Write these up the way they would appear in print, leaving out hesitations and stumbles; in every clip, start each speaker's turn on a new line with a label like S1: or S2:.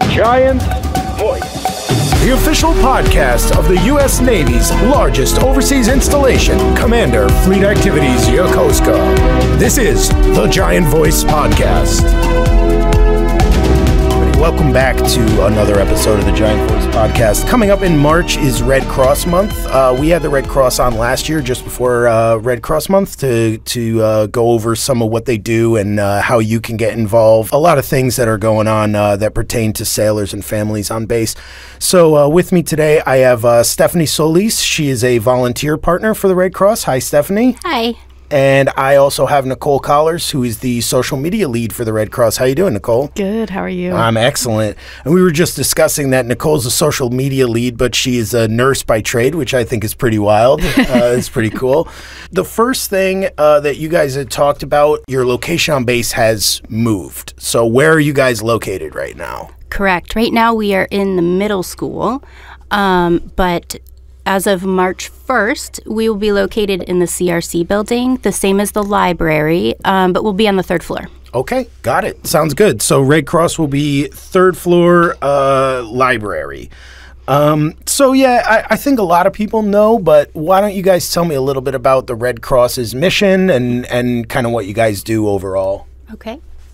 S1: Giant Voice, the official podcast of the U.S. Navy's largest overseas installation, Commander Fleet Activities Yokosuka. This is the Giant Voice Podcast. Welcome back to another episode of the Giant Voice Podcast. Coming up in March is Red Cross Month. We had the Red Cross on last year, just before Red Cross Month, to go over some of what they do and how you can get involved. A lot of things that are going on that pertain to sailors and families on base. So with me today, I have Stephanie Solis. She is a volunteer partner for the Red Cross. Hi, Stephanie.
S2: Hi.
S1: And I also have Nicole Collars, who is the social media lead for the Red Cross. How you doing, Nicole?
S3: Good. How are you?
S1: I'm excellent. And we were just discussing that Nicole's a social media lead, but she is a nurse by trade, which I think is pretty wild. It's pretty cool. The first thing that you guys had talked about, your location on base has moved. So where are you guys located right now?
S2: Correct. Right now we are in the middle school, but as of March 1st, we will be located in the CRC building, the same as the library, but we'll be on the third floor.
S1: Okay, got it. Sounds good. So Red Cross will be third floor library. So yeah, I think a lot of people know, but why don't you guys tell me a little bit about the Red Cross's mission and kind of what you guys do overall?
S2: Okay.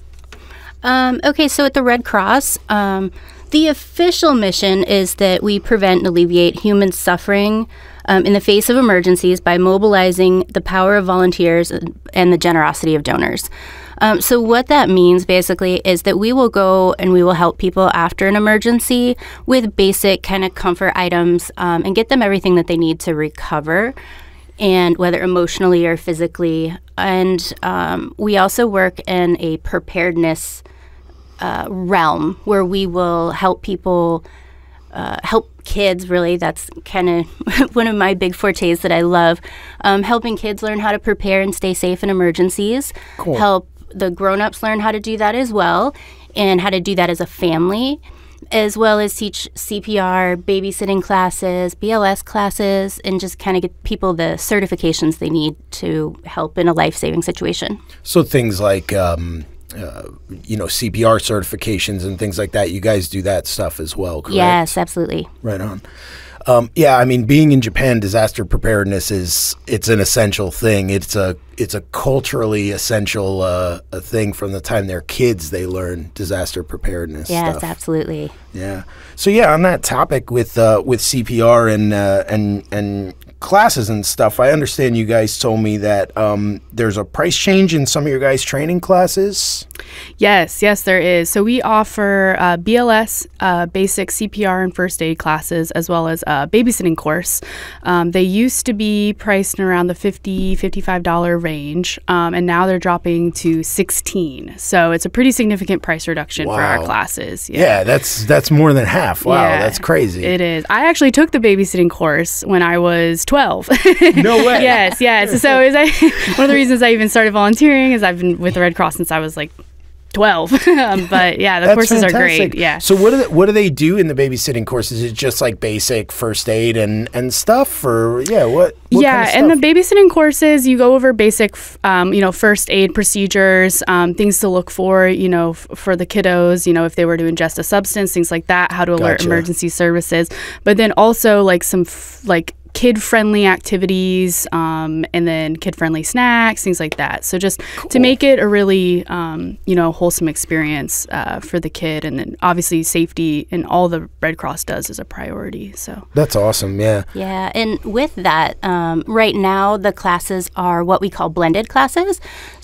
S2: So at the Red Cross, the official mission is that we prevent and alleviate human suffering in the face of emergencies by mobilizing the power of volunteers and the generosity of donors. So what that means basically is that we will go and we will help people after an emergency with basic kind of comfort items and get them everything that they need to recover, and whether emotionally or physically. And we also work in a preparedness realm where we will help people, help kids, really. That's kind of one of my big fortes that I love, helping kids learn how to prepare and stay safe in emergencies. Cool. Help the grown-ups learn how to do that as well, and how to do that as a family, as well as teach CPR, babysitting classes, BLS classes, and just kind of get people the certifications they need to help in a life-saving situation. So
S1: things like CPR certifications and things like that. You guys do that stuff as well, correct?
S2: Yes, absolutely.
S1: Right on. Yeah, I mean, being in Japan, disaster preparedness it's an essential thing. It's a culturally essential thing. From the time they're kids, they learn disaster preparedness.
S2: Yes,
S1: stuff.
S2: Absolutely.
S1: Yeah. So yeah, on that topic with CPR and classes and stuff, I understand you guys told me that there's a price change in some of your guys' training classes.
S3: Yes, there is. So we offer BLS, basic CPR and first aid classes, as well as a babysitting course. They used to be priced around the $50-$55 range, and now they're dropping to $16. So it's a pretty significant price reduction for our classes.
S1: Yeah, that's more than half. Wow, yeah, that's crazy.
S3: It is. I actually took the babysitting course when I was 12.
S1: No way.
S3: Yes. So one of the reasons I even started volunteering is I've been with the Red Cross since I was like 12. But yeah, the courses
S1: fantastic.
S3: Are great. Yeah.
S1: So what do they do in the babysitting courses? Is it just like basic first aid and stuff, or what kind of stuff?
S3: In the babysitting courses, you go over basic first aid procedures, things to look for, for the kiddos, if they were to ingest a substance, things like that, how to alert emergency services, but then also like some kid-friendly activities, and then kid-friendly snacks, things like that. So just to make it a really, wholesome experience for the kid, and then obviously safety and all the Red Cross does is a priority. So
S1: that's awesome. Yeah.
S2: Yeah, and with that, right now the classes are what we call blended classes.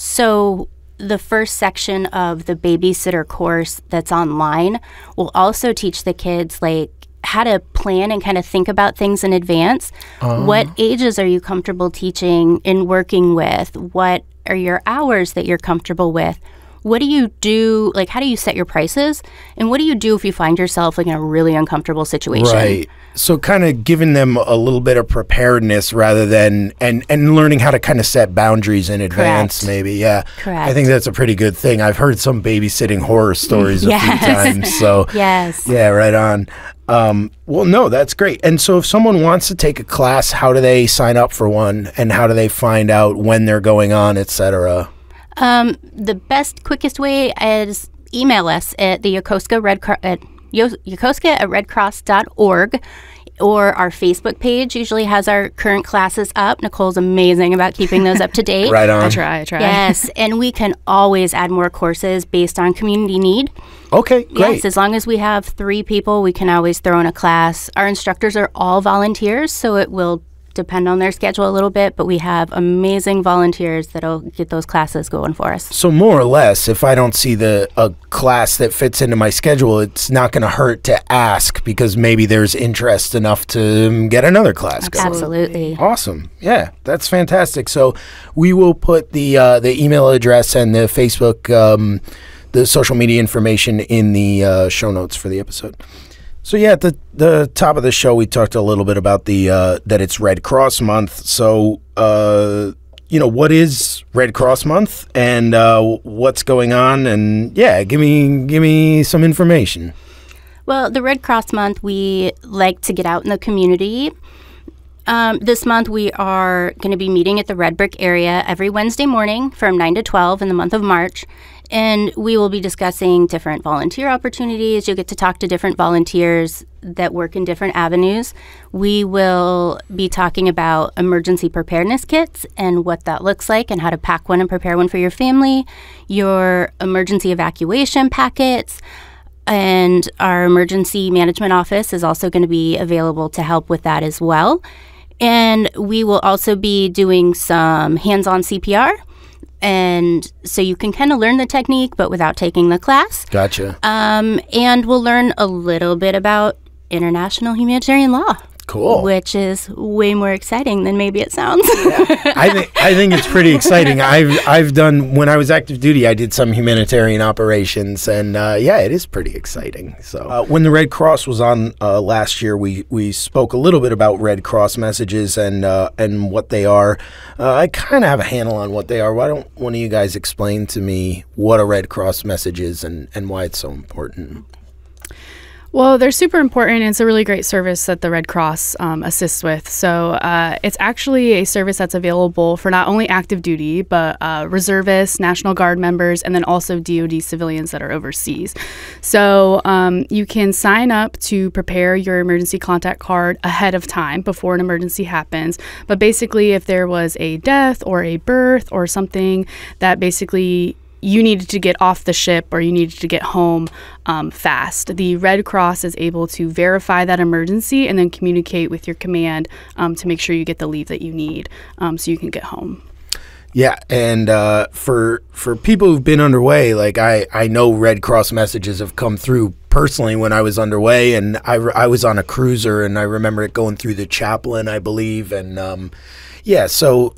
S2: So the first section of the babysitter course that's online will also teach the kids how to plan and kind of think about things in advance. What ages are you comfortable teaching and working with? What are your hours that you're comfortable with? What do you do? How do you set your prices? And what do you do if you find yourself in a really uncomfortable situation?
S1: Right. So kind of giving them a little bit of preparedness rather than, and learning how to kind of set boundaries in advance. Correct. Maybe. Yeah.
S2: Correct.
S1: I think that's a pretty good thing. I've heard some babysitting horror stories a few times. So
S2: yes.
S1: Yeah, right on. Well, no, that's great. And so if someone wants to take a class, how do they sign up for one, and how do they find out when they're going on, et cetera?
S2: The best, quickest way is email us at the Yokosuka Yokosuka at redcross.org. Or our Facebook page usually has our current classes up. Nicole's amazing about keeping those up to date.
S1: Right on.
S3: I try.
S2: Yes, and we can always add more courses based on community need.
S1: Okay, great.
S2: Yes, as long as we have 3 people, we can always throw in a class. Our instructors are all volunteers, so it will depend on their schedule a little bit, but we have amazing volunteers that'll get those classes going for us.
S1: So more or less, if I don't see a class that fits into my schedule, it's not going to hurt to ask because maybe there's interest enough to get another class going.
S2: Absolutely.
S1: Awesome. Yeah, that's fantastic. So we will put the email address and the Facebook, the social media information in the show notes for the episode. So yeah, at the top of the show, we talked a little bit about that it's Red Cross Month. So, what is Red Cross Month and what's going on? And yeah, give me some information.
S2: Well, the Red Cross Month, we like to get out in the community. This month, we are going to be meeting at the Red Brick area every Wednesday morning from 9 to 12 in the month of March. And we will be discussing different volunteer opportunities. You'll get to talk to different volunteers that work in different avenues. We will be talking about emergency preparedness kits and what that looks like and how to pack one and prepare one for your family, your emergency evacuation packets, and our emergency management office is also going to be available to help with that as well. And we will also be doing some hands-on CPR. And so you can kind of learn the technique, but without taking the class.
S1: Gotcha.
S2: And we'll learn a little bit about international humanitarian law.
S1: Cool.
S2: Which is way more exciting than maybe it sounds.
S1: I think it's pretty exciting. I've done, when I was active duty, I did some humanitarian operations, and it is pretty exciting. So when the Red Cross was on last year, we spoke a little bit about Red Cross messages and what they are. I kind of have a handle on what they are. Why don't one of you guys explain to me what a Red Cross message is and why it's so important?
S3: Well, they're super important. It's a really great service that the Red Cross assists with. So it's actually a service that's available for not only active duty, but reservists, National Guard members, and then also DoD civilians that are overseas. So you can sign up to prepare your emergency contact card ahead of time before an emergency happens. But basically, if there was a death or a birth or something that basically you needed to get off the ship or you needed to get home fast, the Red Cross is able to verify that emergency and then communicate with your command to make sure you get the leave that you need so you can get home.
S1: Yeah, and for people who've been underway, like I know Red Cross messages have come through personally when I was underway, and I was on a cruiser, and I remember it going through the chaplain, I believe, and yeah, so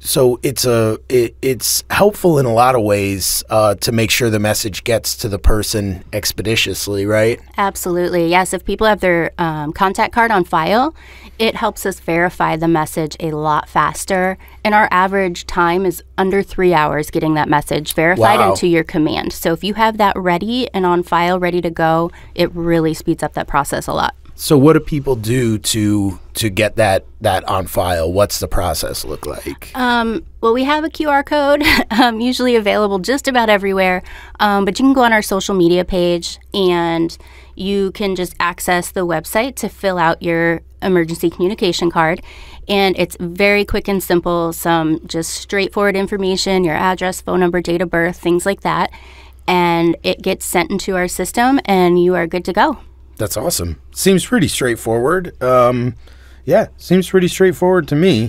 S1: it's helpful in a lot of ways to make sure the message gets to the person expeditiously, right?
S2: Absolutely. Yes, if people have their contact card on file, it helps us verify the message a lot faster. And our average time is under 3 hours getting that message verified into your command. So if you have that ready and on file, ready to go, it really speeds up that process a lot.
S1: So what do people do to get that on file? What's the process look like?
S2: Well, we have a QR code usually available just about everywhere, but you can go on our social media page and you can just access the website to fill out your emergency communication card. And it's very quick and simple, some just straightforward information, your address, phone number, date of birth, things like that. And it gets sent into our system and you are good to go.
S1: That's awesome. Seems pretty straightforward. Seems pretty straightforward to me.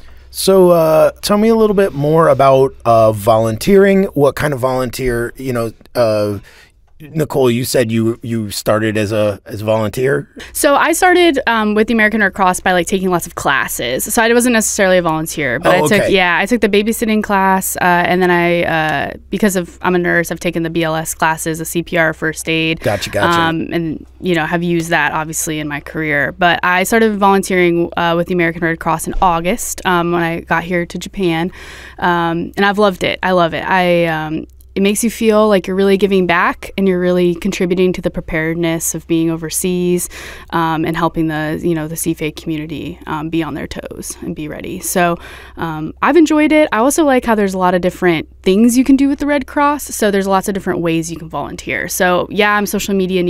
S1: So tell me a little bit more about volunteering. What kind of volunteer, Nicole, you said you started as a volunteer?
S3: So I started with the American Red Cross by taking lots of classes. So I wasn't necessarily a volunteer, but I took the babysitting class, and then I because I'm a nurse, I've taken the BLS classes, the CPR first aid.
S1: Gotcha.
S3: And have used that obviously in my career. But I started volunteering with the American Red Cross in August when I got here to Japan, and I've loved it. I love it. It makes you feel like you're really giving back and you're really contributing to the preparedness of being overseas and helping the CFA community be on their toes and be ready. So I've enjoyed it. I also like how there's a lot of different things you can do with the Red Cross. So there's lots of different ways you can volunteer. So yeah, I'm social media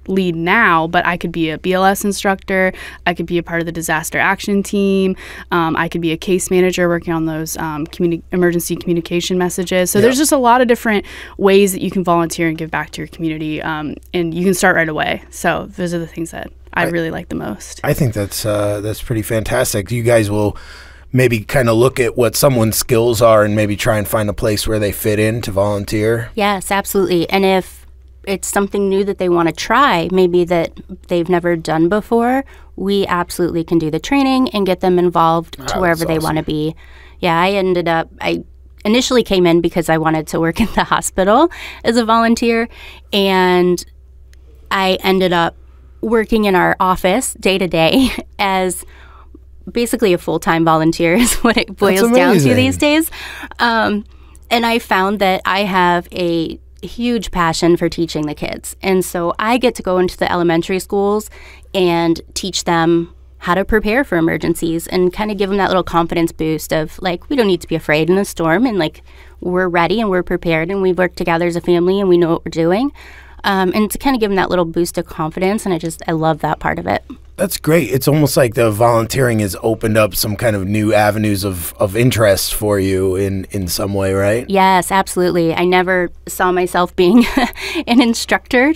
S3: lead now, but I could be a BLS instructor. I could be a part of the disaster action team. I could be a case manager working on those emergency communication messages. So there's just a lot of different ways that you can volunteer and give back to your community, and you can start right away. So those are the things that I really like the most.
S1: I think that's pretty fantastic. You guys will maybe kind of look at what someone's skills are and maybe try and find a place where they fit in to volunteer.
S2: Yes, absolutely. And if it's something new that they want to try, maybe that they've never done before, we absolutely can do the training and get them involved to wherever they want to be. Yeah, I initially came in because I wanted to work in the hospital as a volunteer, and I ended up working in our office day to day as basically a full-time volunteer is what it boils down to these days. And I found that I have a huge passion for teaching the kids. And so I get to go into the elementary schools and teach them how to prepare for emergencies and kind of give them that little confidence boost of like, we don't need to be afraid in a storm, and like, we're ready and we're prepared and we've worked together as a family and we know what we're doing. And to kind of give them that little boost of confidence. And I love that part of it.
S1: That's great. It's almost like the volunteering has opened up some kind of new avenues of interest for you in some way, right?
S2: Yes, absolutely. I never saw myself being an instructor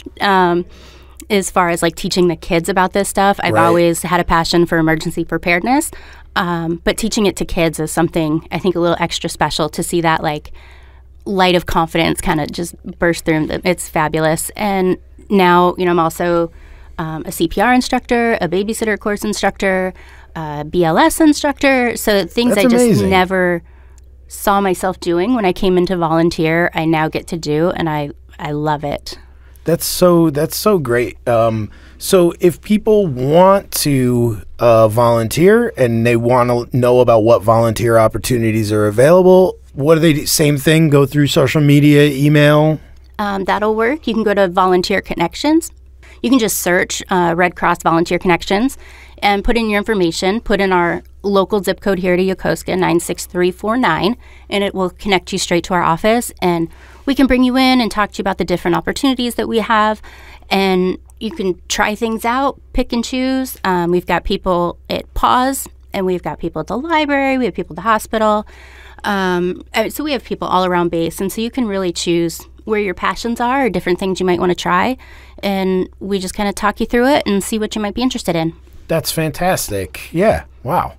S2: as far as like teaching the kids about this stuff. I've always had a passion for emergency preparedness, but teaching it to kids is something I think a little extra special to see that like light of confidence kind of just burst through them. It's fabulous. And now, I'm also a CPR instructor, a babysitter course instructor, a BLS instructor. So things I just never saw myself doing when I came into volunteer, I now get to do, and I love it.
S1: That's so great. So if people want to volunteer and they want to know about what volunteer opportunities are available, what do they do? Same thing, go through social media, email?
S2: That'll work. You can go to Volunteer Connections. You can just search Red Cross Volunteer Connections and put in your information, put in our local zip code here to Yokosuka, 96349, and it will connect you straight to our office. And we can bring you in and talk to you about the different opportunities that we have. And you can try things out, pick and choose. We've got people at PAWS, and we've got people at the library. We have people at the hospital. So we have people all around base. And so you can really choose where your passions are or different things you might want to try. And we just kind of talk you through it and see what you might be interested in.
S1: That's fantastic. Yeah. Wow.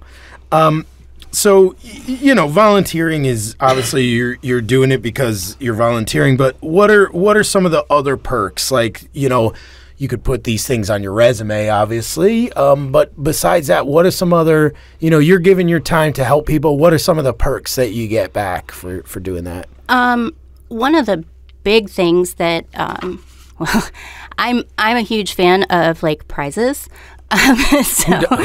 S1: So, volunteering is obviously you're doing it because you're volunteering, but what are some of the other perks? Like, you could put these things on your resume, obviously. But besides that, what are some other, you're giving your time to help people. What are some of the perks that you get back for doing that?
S2: One of the big things that, I'm a huge fan of like prizes.
S1: Who is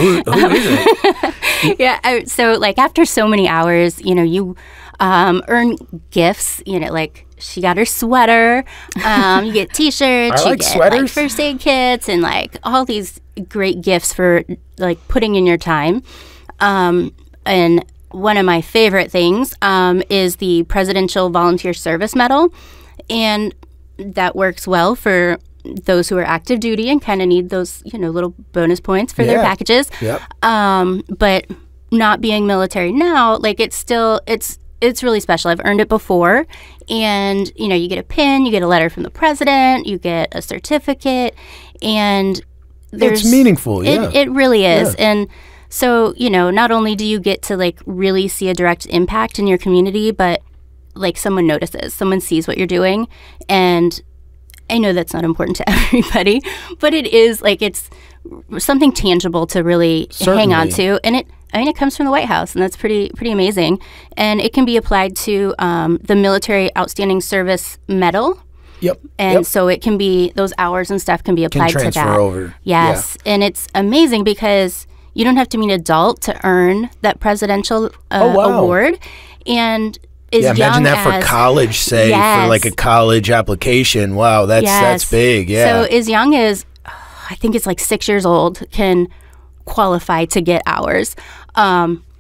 S1: it?
S2: Yeah. So like after so many hours, you earn gifts, like she got her sweater, you get t-shirts, you get sweaters, like first aid kits, and like all these great gifts for like putting in your time. And one of my favorite things is the Presidential Volunteer Service Medal. And that works well for those who are active duty and kind of need those, little bonus points for their packages.
S1: Yep.
S2: But not being military now, like it's really special. I've earned it before. And, you get a pin, you get a letter from the president, you get a certificate, and
S1: it's meaningful. Yeah.
S2: It really is.
S1: Yeah.
S2: And so, not only do you get to like really see a direct impact in your community, but like someone notices, someone sees what you're doing. And I know that's not important to everybody, but it is like it's something tangible to really hang on to. And it comes from the White House, and that's pretty amazing. And it can be applied to the Military Outstanding Service Medal.
S1: Yep.
S2: And so it can be, those hours and stuff can be applied to that.
S1: Can transfer over.
S2: Yes. Yeah. And it's amazing because you don't have to be an adult to earn that presidential award. And
S1: imagine that for college, say, for like a college application. Wow, that's big. Yeah.
S2: So as young as, I think it's like 6 years old, can qualify to get hours.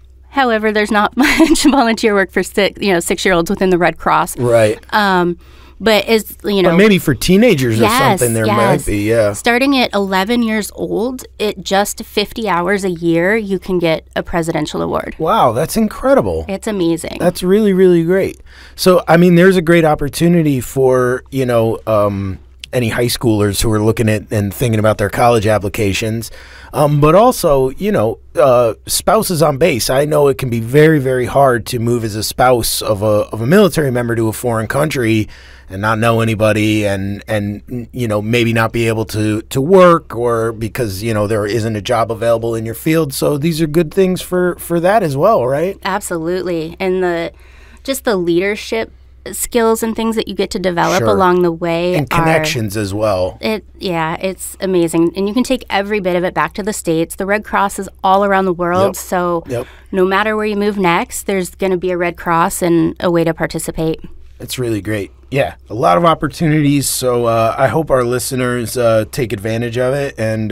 S2: However, there's not much volunteer work for 6-year-olds within the Red Cross.
S1: Right.
S2: But is
S1: but maybe for teenagers or something there might be,
S2: Starting at 11 years old, at just 50 hours a year, you can get a presidential award.
S1: Wow, that's incredible.
S2: It's amazing.
S1: That's really, really great. So, I mean, there's a great opportunity for, any high schoolers who are looking at and thinking about their college applications. But also, spouses on base. I know it can be very, very hard to move as a spouse of a military member to a foreign country and not know anybody and maybe not be able to work, or because, there isn't a job available in your field. So these are good things for that as well, right?
S2: Absolutely. And the leadership skills and things that you get to develop along the way,
S1: and connections as well.
S2: It's amazing, and you can take every bit of it back to the States. The Red Cross is all around the world, so no matter where you move next, there's going to be a Red Cross and a way to participate.
S1: It's really great. Yeah, a lot of opportunities. So I hope our listeners take advantage of it and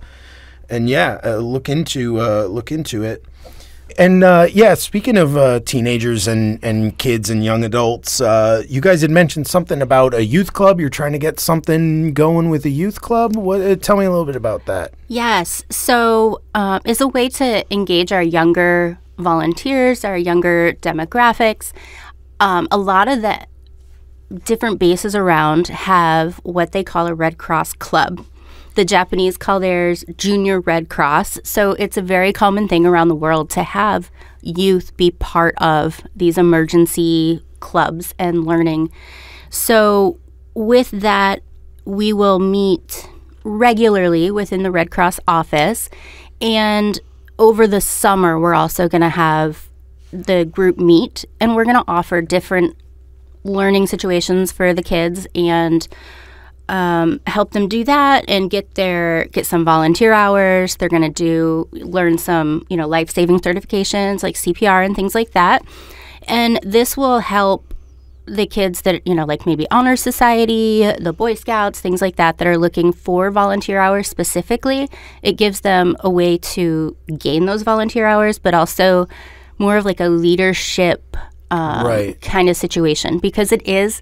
S1: look into it. And speaking of teenagers and kids and young adults, you guys had mentioned something about a youth club. You're trying to get something going with a youth club. Tell me a little bit about that.
S2: Yes. So it's a way to engage our younger volunteers, our younger demographics. A lot of the different bases around have what they call a Red Cross club. The Japanese call theirs Junior Red Cross. So it's a very common thing around the world to have youth be part of these emergency clubs and learning. So with that, we will meet regularly within the Red Cross office. And over the summer, we're also going to have the group meet, and we're going to offer different learning situations for the kids and help them do that and get some volunteer hours. They're going to learn some, life-saving certifications like CPR and things like that. And this will help the kids that, like maybe Honor Society, the Boy Scouts, things like that are looking for volunteer hours specifically. It gives them a way to gain those volunteer hours, but also more of like a leadership kind of situation, because it is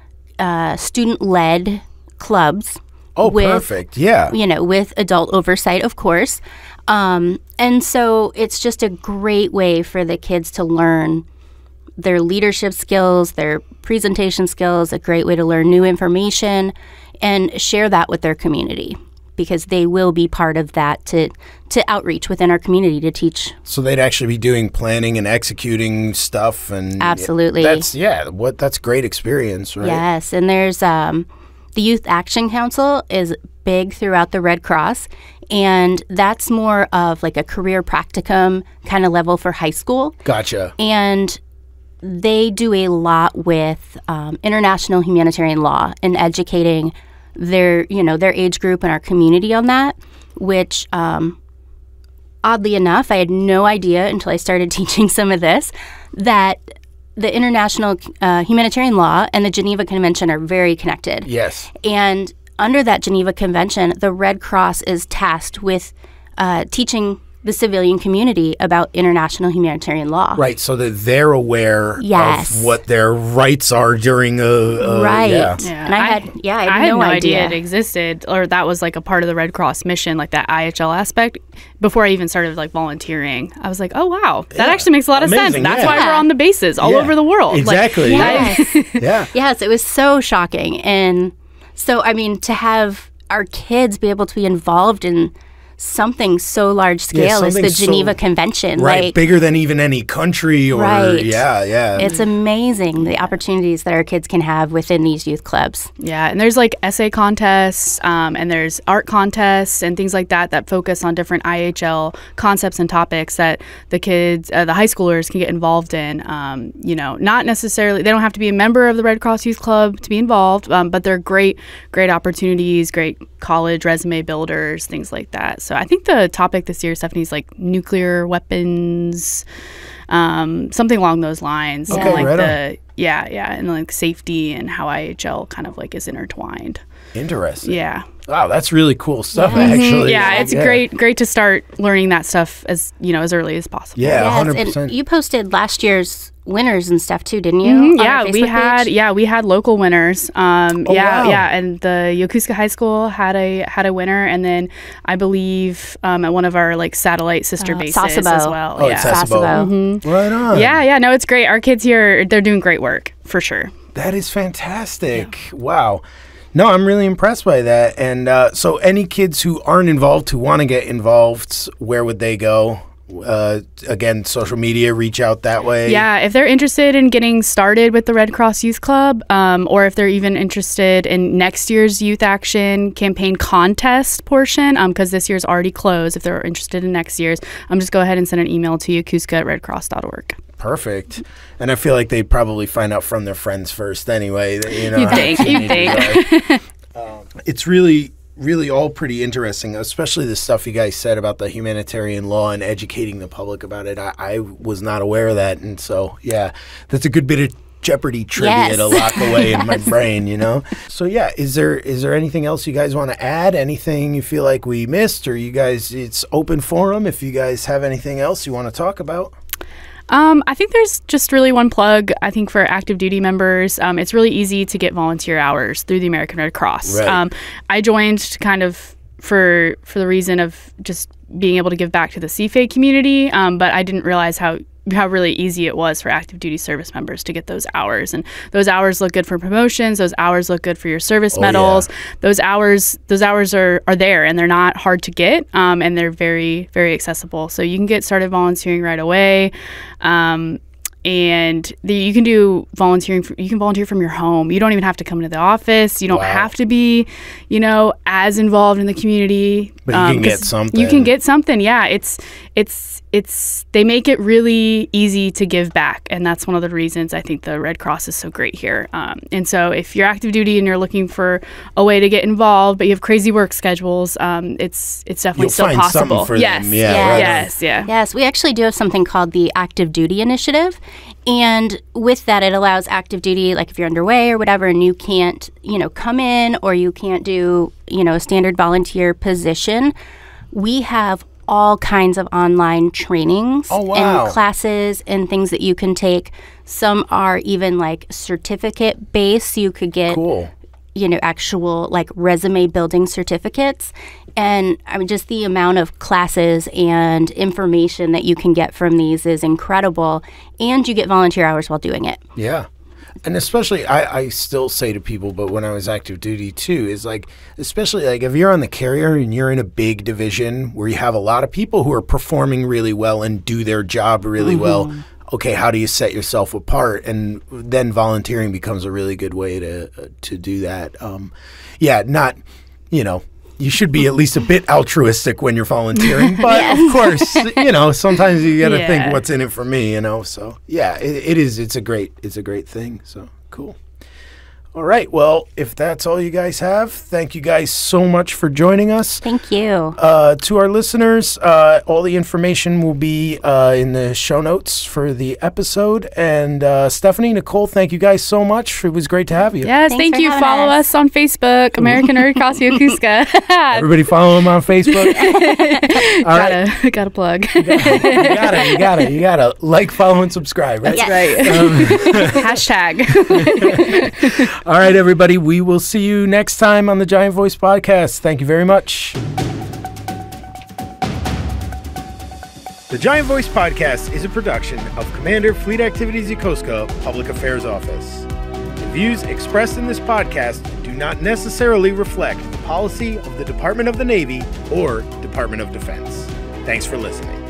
S2: student-led clubs.
S1: Oh, perfect. Yeah.
S2: With adult oversight, of course. And so it's just a great way for the kids to learn their leadership skills, their presentation skills, a great way to learn new information and share that with their community, because they will be part of that to outreach within our community to teach.
S1: So they'd actually be doing planning and executing stuff. And
S2: absolutely.
S1: That's great experience, right?
S2: Yes. And there's the Youth Action Council is big throughout the Red Cross, and that's more of like a career practicum kind of level for high school.
S1: Gotcha.
S2: And they do a lot with international humanitarian law and educating their age group and our community on that, which oddly enough, I had no idea until I started teaching some of this, that the international humanitarian law and the Geneva Convention are very connected.
S1: Yes.
S2: And under that Geneva Convention, the Red Cross is tasked with teaching the civilian community about international humanitarian law.
S1: Right, so that they're aware of what their rights are during a
S2: right.
S1: Yeah.
S2: And I had no idea
S3: it existed, or that was like a part of the Red Cross mission, like that IHL aspect. Before I even started like volunteering, I was like, oh wow, that actually makes a lot of sense. That's why we're on the bases all over the world.
S1: Exactly.
S2: Yes, it was so shocking. And so, I mean, to have our kids be able to be involved in something so large scale as the Geneva Convention.
S1: Right, bigger than even any country. Or, yeah.
S2: It's amazing the opportunities that our kids can have within these youth clubs.
S3: Yeah, and there's like essay contests and there's art contests and things like that focus on different IHL concepts and topics that the kids, the high schoolers can get involved in. Not necessarily, they don't have to be a member of the Red Cross Youth Club to be involved, but they're great opportunities, great college resume builders, things like that. So I think the topic this year, Stephanie, is like nuclear weapons, something along those lines.
S1: Okay,
S3: and like
S1: right
S3: and like safety and how IHL kind of like is intertwined.
S1: Interesting.
S3: Yeah.
S1: Wow, that's really cool stuff, actually.
S3: Yeah, it's great to start learning that stuff as early as possible.
S1: Yeah, 100%.
S2: And you posted last year's winners and stuff too, didn't you?
S3: Yeah, we had local winners.
S1: Wow.
S3: And the Yokosuka High School had a winner, and then I believe at one of our like satellite sister bases
S2: Sasebo.
S3: as well.
S1: Oh, it's Sasebo. Right on.
S3: Yeah, no, it's great. Our kids here, they're doing great work for sure.
S1: That is fantastic. Yeah. Wow. No, I'm really impressed by that. And so any kids who aren't involved, who want to get involved, where would they go? Again, social media, reach out that way. Yeah,
S3: if they're interested in getting started with the Red Cross Youth Club, or if they're even interested in next year's Youth Action campaign contest portion, because this year's already closed, if they're interested in next year's, just go ahead and send an email to yokosuka@redcross.org.
S1: Perfect. And I feel like they'd probably find out from their friends first anyway.
S3: You'd think.
S1: It's really all pretty interesting, especially the stuff you guys said about the humanitarian law and educating the public about it. I was not aware of that. And so, yeah, that's a good bit of Jeopardy trivia to lock away in my brain, So, yeah, is there anything else you guys want to add? Anything you feel like we missed, or you guys, it's open forum if you guys have anything else you want to talk about?
S3: I think there's just really one plug, I think, for active duty members. It's really easy to get volunteer hours through the American Red Cross.
S1: Right.
S3: I joined kind of for the reason of just being able to give back to the CFA community, but I didn't realize how really easy it was for active duty service members to get those hours. And those hours look good for promotions. Those hours look good for your service medals. Yeah. Those hours are there, and they're not hard to get, and they're very, very accessible. So you can get started volunteering right away. And you can do volunteering. You can volunteer from your home. You don't even have to come into the office. You don't have to be, as involved in the community.
S1: But you can get something.
S3: You can get something. Yeah, it's they make it really easy to give back, and that's one of the reasons I think the Red Cross is so great here. And so if you're active duty and you're looking for a way to get involved, but you have crazy work schedules, it's definitely still
S1: find
S3: possible.
S1: Something for
S3: yes,
S1: them. Yeah,
S2: yes. We actually do have something called the Active Duty Initiative. And with that, it allows active duty, like if you're underway or whatever, and you can't, come in, or you can't do, a standard volunteer position. We have all kinds of online trainings and classes and things that you can take. Some are even like certificate based. You could get, actual like resume building certificates. And I mean, just the amount of classes and information that you can get from these is incredible. And you get volunteer hours while doing it.
S1: Yeah. And especially, I still say to people, but when I was active duty too, is like, especially like if you're on the carrier and you're in a big division where you have a lot of people who are performing really well and do their job really well, okay, how do you set yourself apart? And then volunteering becomes a really good way to do that. You should be at least a bit altruistic when you're volunteering, but of course, sometimes you got to think what's in it for me, So yeah, it's a great thing. So cool. All right. Well, if that's all you guys have, thank you guys so much for joining us.
S2: Thank you.
S1: To our listeners, all the information will be in the show notes for the episode. And Stephanie, Nicole, thank you guys so much. It was great to have you.
S3: Yes, thank you. Follow us on Facebook, American Red Cross Yokosuka.
S1: Everybody follow them on Facebook.
S3: Gotta plug.
S1: You gotta like, follow, and subscribe. Right?
S3: That's right. Hashtag.
S1: All right, everybody. We will see you next time on the Giant Voice Podcast. Thank you very much. The Giant Voice Podcast is a production of Commander Fleet Activities Yokosuka Public Affairs Office. The views expressed in this podcast do not necessarily reflect the policy of the Department of the Navy or Department of Defense. Thanks for listening.